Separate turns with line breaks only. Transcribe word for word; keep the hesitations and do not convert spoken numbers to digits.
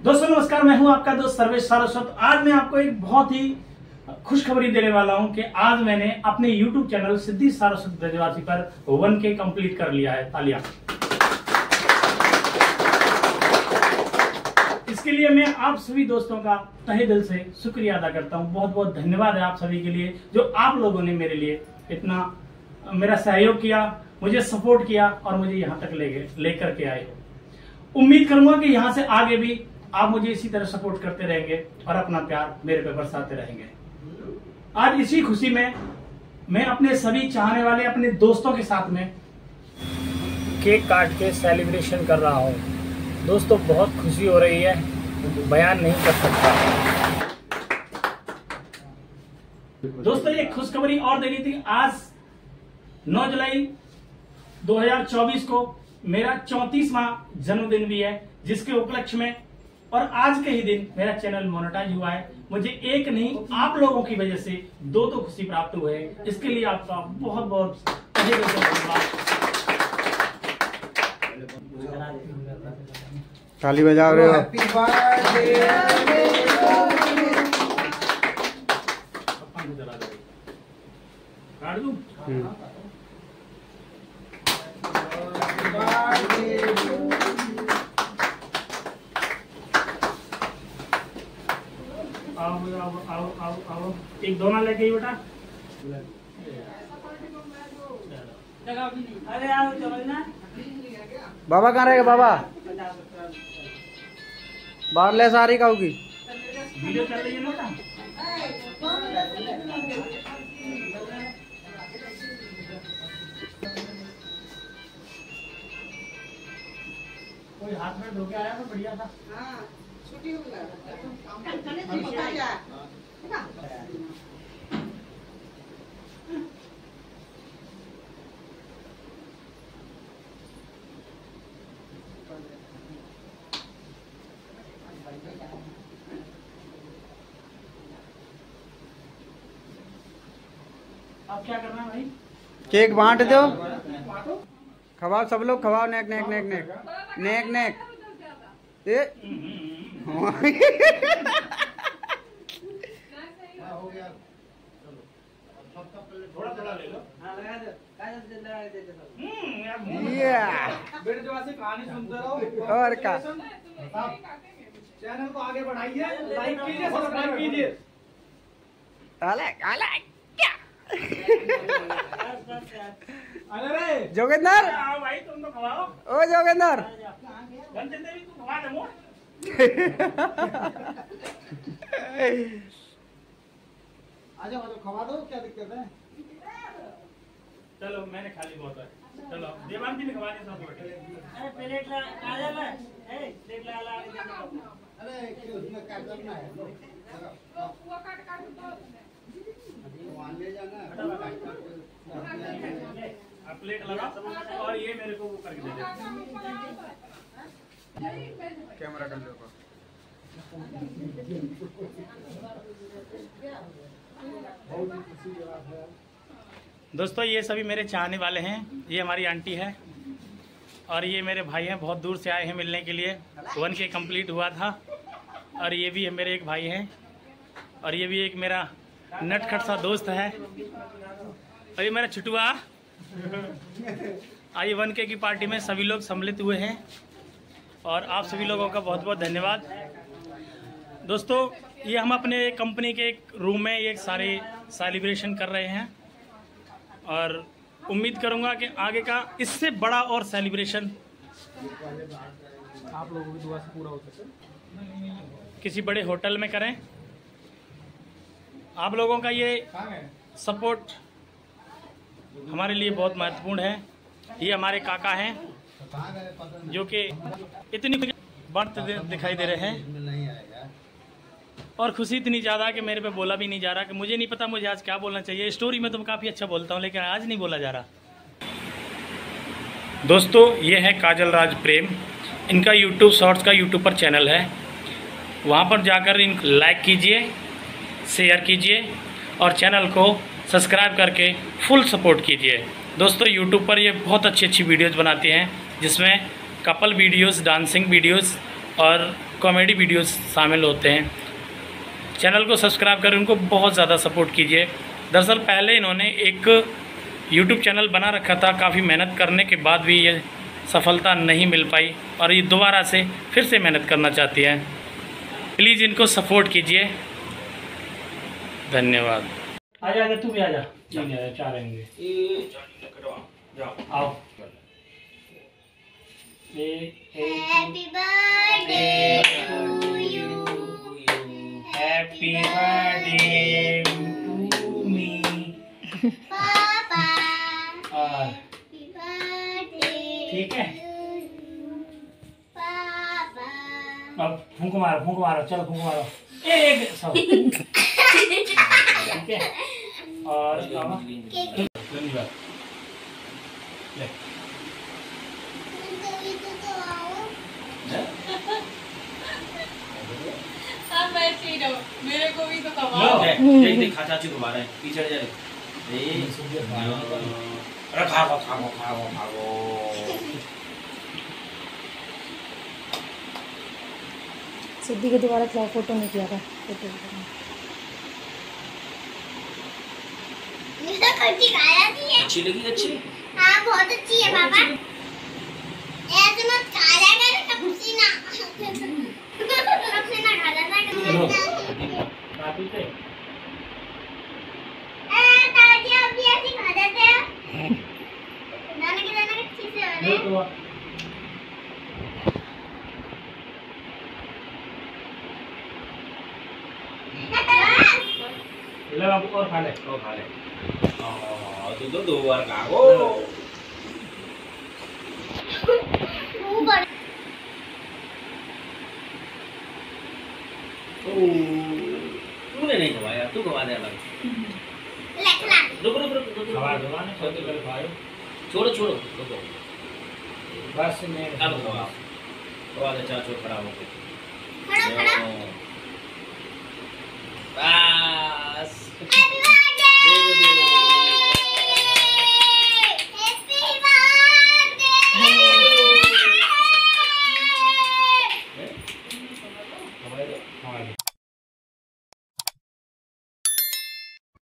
दोस्तों नमस्कार, मैं हूं आपका दोस्त सर्वेश सारस्वत। आज मैं आपको एक बहुत ही खुशखबरी देने वाला हूं कि आज मैंने अपने यूट्यूब चैनल सिद्धि सारस्वत ब्रजवासी पर वन के कंप्लीट कर लिया है। तालियां। इसके लिए मैं आप सभी दोस्तों का तहे दिल से शुक्रिया अदा करता हूं। बहुत बहुत धन्यवाद है आप सभी के लिए, जो आप लोगों ने मेरे लिए इतना मेरा सहयोग किया, मुझे सपोर्ट किया और मुझे यहाँ तक ले गए लेकर के आए हो। उम्मीद करूंगा कि यहाँ से आगे भी आप मुझे इसी तरह सपोर्ट करते रहेंगे और अपना प्यार मेरे पे बरसाते रहेंगे। आज इसी खुशी में मैं अपने सभी चाहने वाले अपने दोस्तों के साथ में केक काट के सेलिब्रेशन कर रहा हूँ। दोस्तों बहुत खुशी हो रही है, बयान नहीं कर सकता। दोस्तों एक खुशखबरी और देनी थी। आज नौ जुलाई दो हज़ार चौबीस को मेरा चौंतीसवां जन्मदिन भी है, जिसके उपलक्ष्य में और आज के ही दिन मेरा चैनल मोनेटाइज हुआ है। मुझे एक नहीं आप लोगों की वजह से दो दो खुशी प्राप्त हुए हैं। इसके लिए आपका बहुत बहुत धन्यवाद।
ताली बजा रहे हो।
हैप्पी बर्थडे
काट दूं? आओ आओ आओ आओ आओ एक दोना लेके ही बेटा। अरे आओ चलो ना।
बाबा कहाँ रहेगा? बाबा बाहर ले सारी खाओ की
वीडियो चल रही है ना। कोई हाथ में धोके आया तो बढ़िया था। हाँ, छुट्टी हो गया। अब क्या करना है भाई?
केक बांट दो, खवाओ सब लोग, खवाओ। नेक नेक नेक नेक नेक नेक ए
थोड़ा थोड़ा ले लो।
कहानी सुनते रहो
और क्या,
चैनल को आगे बढ़ाइए, लाइक कीजिए, सब्सक्राइब कीजिए।
अलग अलग
अरे
जोगिंदर,
आओ भाई तुम तो खवाओ।
ओ जोगिंदर,
घंटे देवी तू खवा दे मोर।
आजा मतलब खवा दो, क्या दिक्कत है?
चलो मैंने खाली बहुत है। चलो देवांती ने खवा दिया सब बेटे।
अरे प्लेट ला काजल है, ए प्लेट ला ला।
अरे क्यों उसमें क्या करना है?
वो काट काट दो।
वहाँ ले जाना है।
आप प्लेट लगा और ये मेरे को वो करके दे दे।
कैमरा कर लो।
दोस्तों ये सभी मेरे चाहने वाले हैं। ये हमारी आंटी है और ये मेरे भाई हैं, बहुत दूर से आए हैं मिलने के लिए। वन के कंप्लीट हुआ था। और ये भी मेरे एक भाई हैं और ये भी एक मेरा नटखट सा दोस्त है। और ये मेरा छुटुआ। आई वन के की पार्टी में सभी लोग सम्मिलित हुए हैं और आप सभी लोगों का बहुत बहुत धन्यवाद। दोस्तों ये हम अपने कंपनी के एक रूम में ये सारे सेलिब्रेशन कर रहे हैं और उम्मीद करूंगा कि आगे का इससे बड़ा और सेलिब्रेशन
आप लोगों की दुआ से पूरा हो सके,
किसी बड़े होटल में करें। आप लोगों का ये सपोर्ट हमारे लिए बहुत महत्वपूर्ण है। ये हमारे काका हैं जो कि इतनी बढ़ते दिखाई दे रहे हैं और खुशी इतनी ज़्यादा कि मेरे पे बोला भी नहीं जा रहा, कि मुझे नहीं पता मुझे आज क्या बोलना चाहिए। स्टोरी में तो मैं काफ़ी अच्छा बोलता हूँ लेकिन आज नहीं बोला जा रहा। दोस्तों ये है काजल राज प्रेम। इनका यूट्यूब शॉर्ट्स का यूट्यूब पर चैनल है, वहाँ पर जाकर इन लाइक कीजिए, शेयर कीजिए और चैनल को सब्सक्राइब करके फुल सपोर्ट कीजिए। दोस्तों यूट्यूब पर ये बहुत अच्छी अच्छी वीडियोज़ बनाती हैं, जिसमें कपल वीडियोज़, डांसिंग वीडियोज़ और कॉमेडी वीडियोस शामिल होते हैं। चैनल को सब्सक्राइब करें, उनको बहुत ज़्यादा सपोर्ट कीजिए। दरअसल पहले इन्होंने एक यूट्यूब चैनल बना रखा था, काफ़ी मेहनत करने के बाद भी ये सफलता नहीं मिल पाई और ये दोबारा से फिर से मेहनत करना चाहती है। प्लीज़ इनको सपोर्ट कीजिए। धन्यवाद। आजा आजा, तू भी आजा। तीन है, चार रहेंगे। आओ।
Happy birthday to you.
Happy birthday to me.
Papa.
और
Happy birthday.
ठीक है,
Papa.
अब फूंक मारो, फूंक मारो, चलो फूंक मारो। एक सब ठीक है। और धन्यवाद। ले
हाँ, मैं ठीक हूँ। मेरे को भी तो कमाओ।
लो।
देख देख खा चाचू को मारा है पीछे जा रे ए अरे खा खा खा खा खा
सिद्धि के दोबारा क्लास फोटो नहीं किया था। फोटो
मुझे कच्ची खाया थी है।
अच्छी लगी अच्छी
हाँ बहुत अच्छी है पापा। ऐसे मत खा जाएगा ना खुशी ना। खुशी ना खा जाना।
काफी से
ए ताजी अभी ऐसी खा जाते हैं। दाना के दाना के ठीक से
लो
वाले।
तो ले बाबू और खा ले।
ओ खा ले आ तू तो दो बार खा गो
मुंह बड़ा।
ओ तूने नहीं खवाया तू खवा दे अलग
ले खिला।
रुक रुक रुक रुक
खवा दो ना, छोटे कर खाओ।
छोड़ो छोड़ो रुको
बस मैं
अब खवा खवा दे चाचू खड़ा हो के
खड़ा खड़ा।